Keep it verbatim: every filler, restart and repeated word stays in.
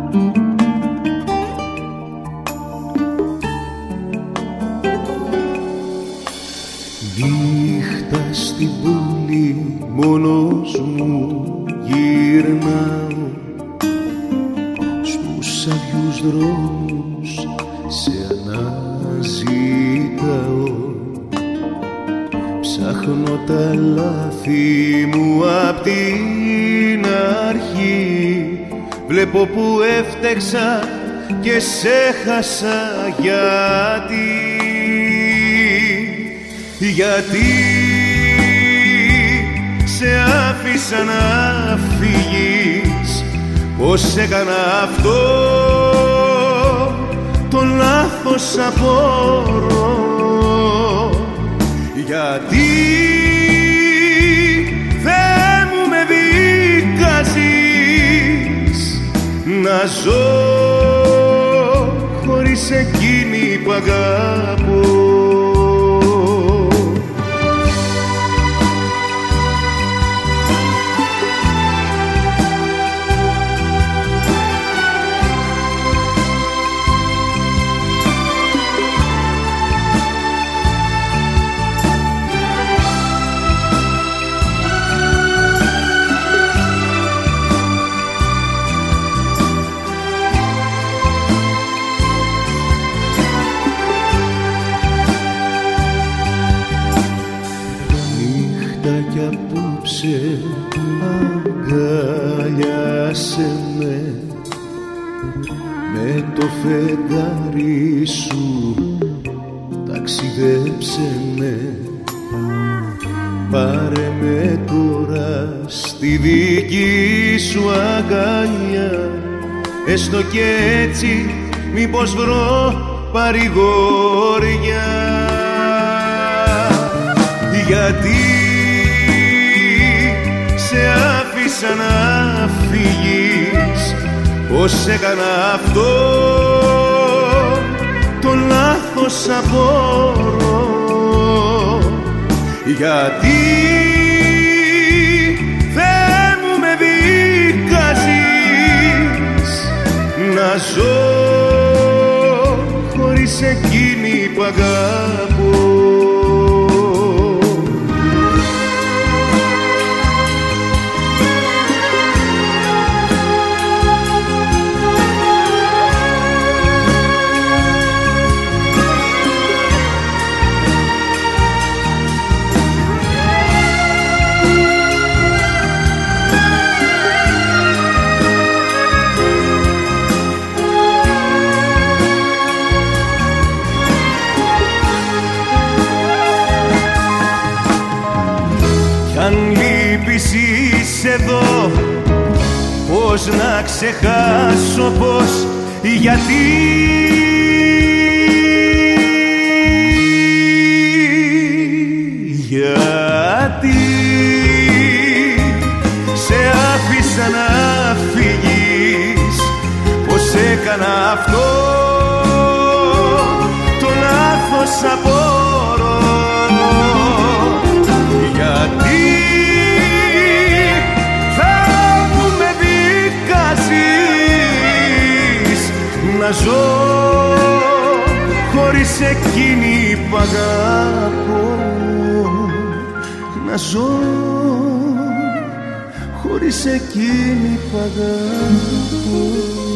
Νύχτα στην πόλη μόνος μου γυρνάω, στους άδειους δρόμους σε αναζητάω. Ψάχνω τα λάθη μου απ' την αρχή, βλέπω που έφτεξα και σε χάσα. Γιατί, γιατί σε άφησα να φύγεις, πως έκανα αυτό το λάθος απορώ. Γιατί δεν μου με δικάζεις να ζω χωρίς εκείνη που αγαπώ. Κι απόψε αγκαλιάσε με, με το φεγγάρι σου ταξιδέψε με. Πάρε με τώρα στη δική σου αγκαλιά, έστω και έτσι μήπως βρω παρηγοριά. Γιατί σε άφησα να φύγεις, πως έκανα αυτό το λάθος απορώ. Γιατί δεν μου με δικάζεις να ζω χωρίς εκείνη που αγαπώ. Αν λείπεις είσαι εδώ, πώς να ξεχάσω, πώς, γιατί. Γιατί σε άφησα να φύγεις, πως έκανα αυτό το λάθος απορώ. Γιατί να ζω χωρίς εκείνη που αγαπώ. Να ζω χωρίς εκείνη που αγαπώ.